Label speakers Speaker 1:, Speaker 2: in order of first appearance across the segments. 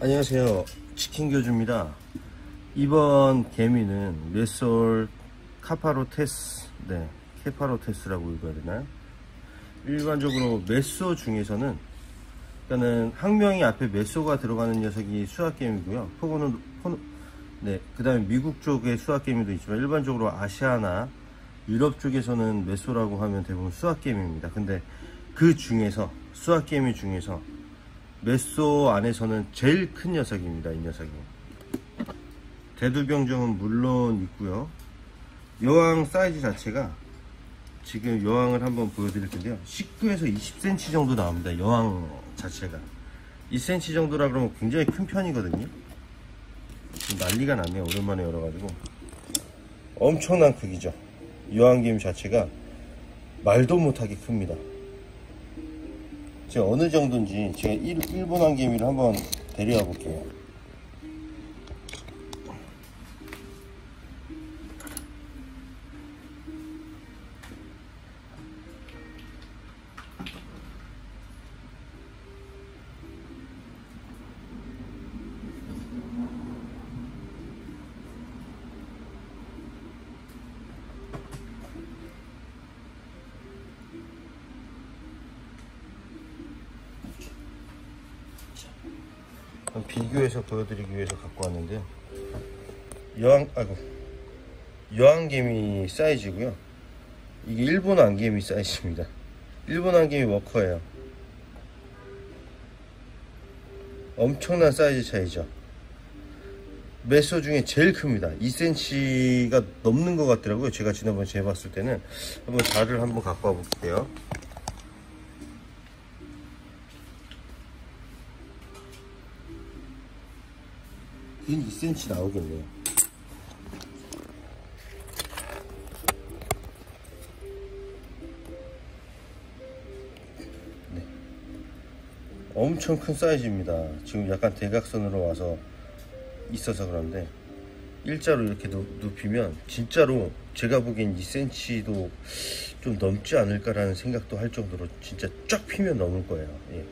Speaker 1: 안녕하세요, 치킨교주입니다. 이번 개미는 메솔 카파로테스, 케파로테스라고 읽어야 되나요? 일반적으로 메소 중에서는, 그러니까는 학명이 앞에 메소가 들어가는 녀석이 수학개미고요. 그 다음에 미국 쪽의 수학개미도 있지만, 일반적으로 아시아나 유럽 쪽에서는 메소라고 하면 대부분 수학개미입니다. 근데 그 중에서, 수학개미 중에서 메소 안에서는 제일 큰 녀석입니다. 이 녀석이. 대두병정은 물론 있고요. 여왕 사이즈 자체가, 지금 여왕을 한번 보여드릴 텐데요, 19에서 20cm 정도 나옵니다. 여왕 자체가 2cm 정도라 그러면 굉장히 큰 편이거든요. 난리가 났네요. 오랜만에 열어가지고. 엄청난 크기죠. 여왕개미 자체가 말도 못하게 큽니다. 제가 어느 정도인지 제가 일본 왕개미를 한번 데려와 볼게요. 비교해서 보여드리기 위해서 갖고 왔는데요, 여왕개미 사이즈고요. 이게 일본 왕개미 사이즈입니다. 일본 왕개미 워커예요. 엄청난 사이즈 차이죠. 메소 중에 제일 큽니다. 2cm가 넘는 것 같더라고요. 제가 지난번에 재봤을 때는. 한번 달을 한번 갖고 와 볼게요. 긴 2cm 나오겠네요. 네. 엄청 큰 사이즈입니다. 지금 약간 대각선으로 와서 있어서 그런데, 일자로 이렇게 눕히면 진짜로 제가 보기엔 2cm도 좀 넘지 않을까라는 생각도 할 정도로 진짜 쫙 피면 넘을 거예요. 예.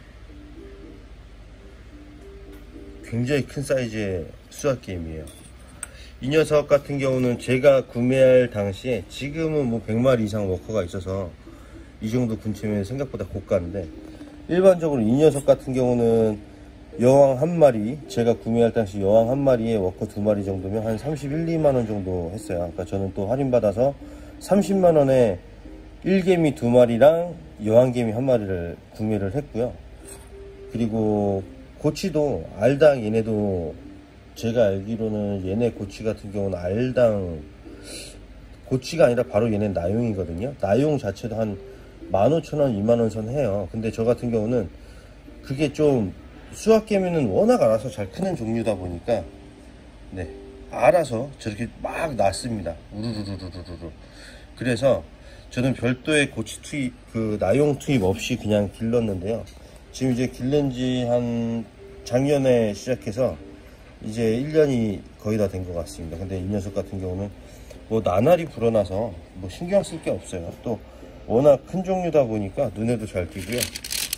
Speaker 1: 굉장히 큰 사이즈의 수학개미예요. 이 녀석 같은 경우는 제가 구매할 당시에, 지금은 뭐 100마리 이상 워커가 있어서 이 정도 근처면 생각보다 고가인데, 일반적으로 이 녀석 같은 경우는 여왕 한 마리, 제가 구매할 당시 여왕 한 마리에 워커 2마리 정도면 한 31, 2만원 정도 했어요. 그러니까 저는 또 할인받아서 30만원에 일개미 2마리랑 여왕개미 1마리를 구매를 했고요. 그리고 고치도 알당, 얘네도 제가 알기로는 얘네 고치 같은 경우는 알당 고치가 아니라 바로 얘네 나용이거든요. 나용 자체도 한 15,000원, 2만원 선 해요. 근데 저 같은 경우는 그게 좀, 수학개미는 워낙 알아서 잘 크는 종류다 보니까, 알아서 저렇게 막 낳습니다. 우르르르르르르. 그래서 저는 별도의 고치 투입, 나용 투입 없이 그냥 길렀는데요. 지금 이제 기른 지 한 작년에 시작해서 이제 1년이 거의 다 된 것 같습니다. 근데 이 녀석 같은 경우는 뭐 나날이 불어나서 뭐 신경 쓸 게 없어요. 또 워낙 큰 종류다 보니까 눈에도 잘 띄고요. 자,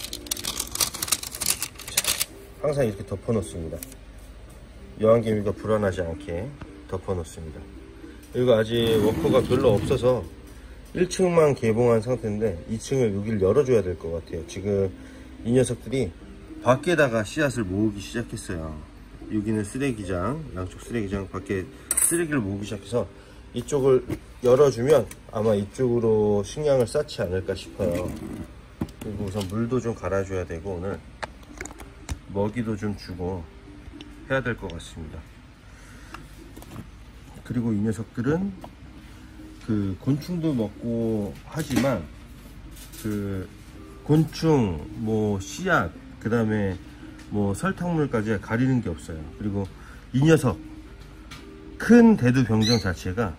Speaker 1: 항상 이렇게 덮어 놓습니다. 여왕개미가 불안하지 않게 덮어 놓습니다. 그리고 아직 워커가 별로 없어서 1층만 개봉한 상태인데 2층을 여기를 열어줘야 될 것 같아요. 지금 이 녀석들이 밖에다가 씨앗을 모으기 시작했어요. 여기는 쓰레기장, 양쪽 쓰레기장 밖에 쓰레기를 모으기 시작해서 이쪽을 열어주면 아마 이쪽으로 식량을 쌓지 않을까 싶어요. 그리고 우선 물도 좀 갈아줘야 되고, 오늘 먹이도 좀 주고 해야 될 것 같습니다. 그리고 이 녀석들은 곤충도 먹고 하지만 곤충, 뭐 씨앗, 그 다음에 뭐 설탕물까지 가리는 게 없어요. 그리고 이 녀석 큰 대두병정 자체가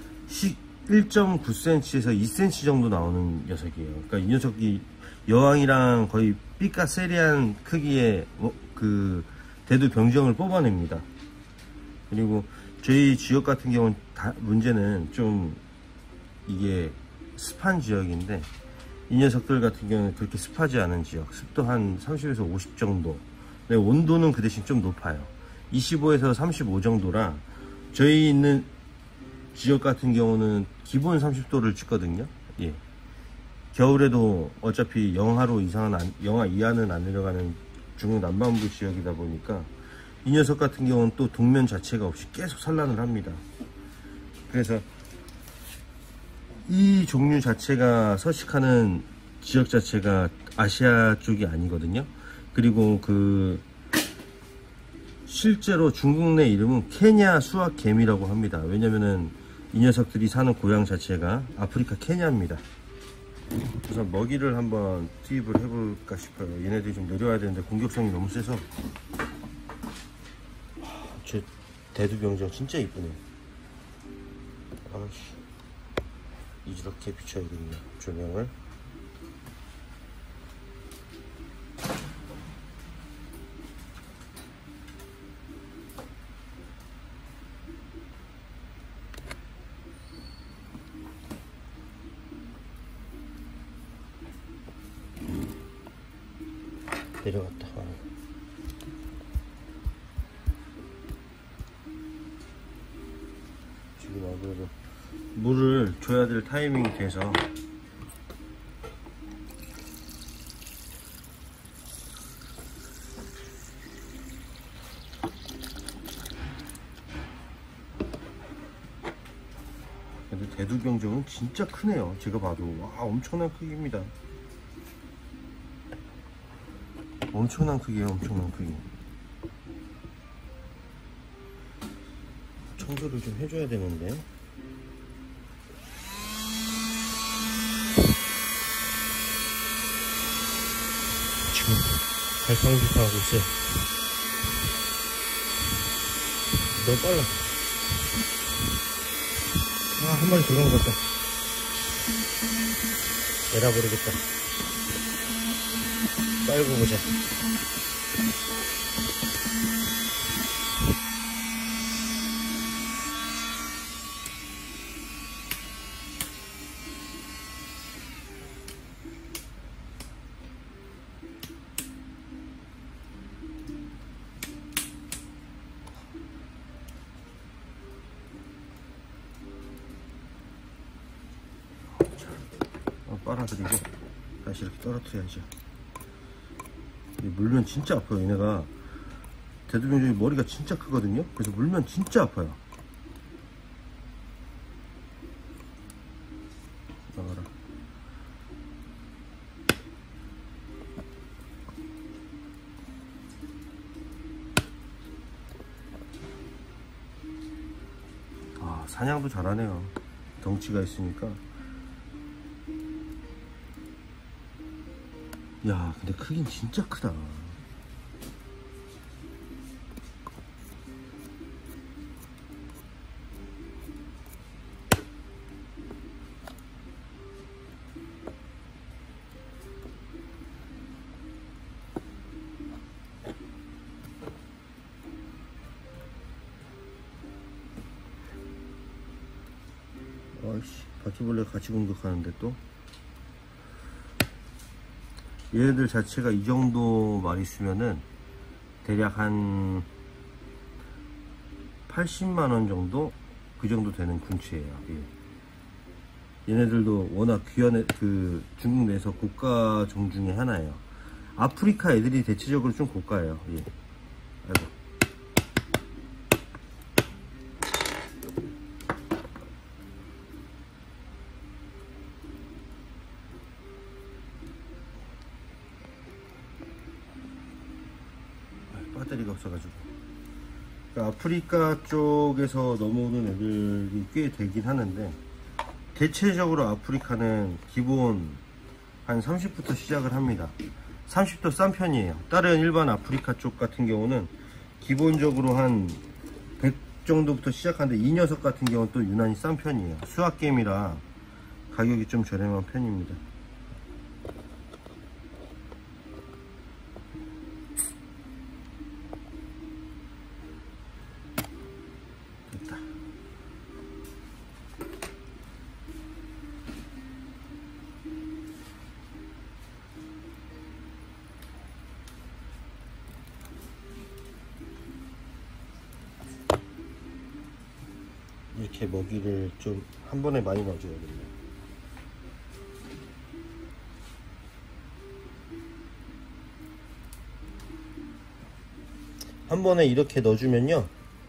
Speaker 1: 1.9cm에서 2cm 정도 나오는 녀석이에요. 그러니까 이 녀석이 여왕이랑 거의 삐까세리한 크기의 대두병정을 뽑아냅니다. 그리고 저희 지역 같은 경우는 문제는 좀 이게 습한 지역인데, 이 녀석들 같은 경우는 그렇게 습하지 않은 지역, 습도 한 30에서 50 정도 네, 온도는 그 대신 좀 높아요. 25에서 35 정도라 저희 있는 지역 같은 경우는 기본 30도를 찍거든요. 예. 겨울에도 어차피 영하 이하는 안 내려가는 중남반부 지역이다 보니까 이 녀석 같은 경우는 또 동면 자체가 없이 계속 산란을 합니다. 그래서 이 종류 자체가 서식하는 지역 자체가 아시아 쪽이 아니거든요. 그리고 실제로 중국 내 이름은 케냐 수학개미라고 합니다. 왜냐면은 이 녀석들이 사는 고향 자체가 아프리카 케냐입니다. 우선 먹이를 한번 투입을 해볼까 싶어요. 얘네들이 좀 내려와야 되는데 공격성이 너무 세서. 제 대두병정 진짜 이쁘네. 아씨, 이렇게 비춰야겠네, 조명을. 내려갔다. 지금 아무래도 물을 줘야 될 타이밍이 돼서 근데 대두병정은 진짜 크네요. 제가 봐도 와, 엄청난 크기입니다. 엄청난 크기예요. 엄청난 크기. 청소를 좀 해줘야 되는데. 지금 갈팡질팡하고 있어요. 너무 빨라. 아, 한 마리 들어간 것 같다. 에라 모르겠다. 빨고 보자. 빨아들이고 다시 이렇게 떨어뜨려야죠. 물면 진짜 아파요. 얘네가 대두병정이 머리가 진짜 크거든요. 그래서 물면 진짜 아파요. 나가라. 아, 사냥도 잘하네요. 덩치가 있으니까. 야, 근데 크긴 진짜 크다. 아이씨, 바퀴벌레 같이 공격하는데 또. 얘네들 자체가 이 정도 마리수면은 대략 한 80만원 정도? 그 정도 되는 군치예요. 예. 얘네들도 워낙 귀한 중국 내에서 고가 종 중에 하나예요. 아프리카 애들이 대체적으로 좀 고가예요. 예. 아이고. 배터리가 없어가지고. 그러니까 아프리카 쪽에서 넘어오는 애들이 꽤 되긴 하는데, 대체적으로 아프리카는 기본 한 30부터 시작을 합니다. 30도 싼 편이에요. 다른 일반 아프리카 쪽 같은 경우는 기본적으로 한 100 정도부터 시작하는데, 이 녀석 같은 경우는 또 유난히 싼 편이에요. 수학게임이라 가격이 좀 저렴한 편입니다. 이렇게 먹이를 좀 한 번에 많이 넣어줘야 됩니다. 한 번에 이렇게 넣어주면요,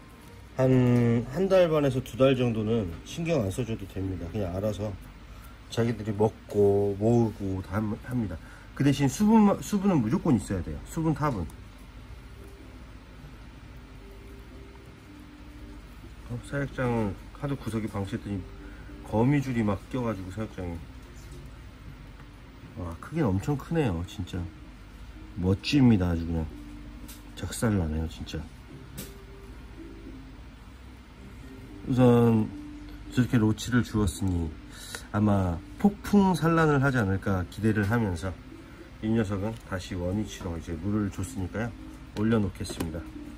Speaker 1: 한 달 반에서 2달 정도는 신경 안 써줘도 됩니다. 그냥 알아서 자기들이 먹고 모으고 다 합니다. 그 대신 수분은 무조건 있어야 돼요. 수분 탑은. 사육장을 하도 구석에 방치했더니 거미줄이 막 껴가지고 사육장에. 와, 크긴 엄청 크네요. 진짜 멋집니다. 아주 그냥 작살나네요 진짜. 우선 저렇게 로치를 주었으니 아마 폭풍 산란을 하지 않을까 기대를 하면서 이 녀석은 다시 원위치로 이제 물을 줬으니까요, 올려 놓겠습니다.